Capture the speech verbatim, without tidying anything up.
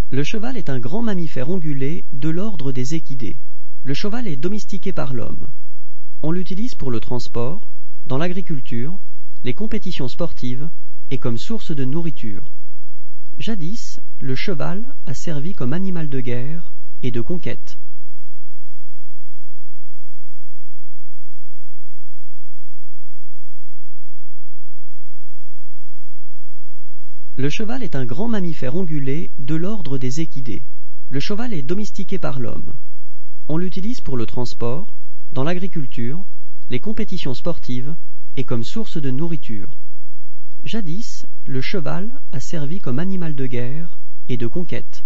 Le cheval est un grand mammifère ongulé de l'ordre des équidés. Le cheval est domestiqué par l'homme. On l'utilise pour le transport, dans l'agriculture, les compétitions sportives et comme source de nourriture. Jadis, le cheval a servi comme animal de guerre et de conquête. Le cheval est un grand mammifère ongulé de l'ordre des équidés. Le cheval est domestiqué par l'homme. On l'utilise pour le transport, dans l'agriculture, les compétitions sportives et comme source de nourriture. Jadis, le cheval a servi comme animal de guerre et de conquête.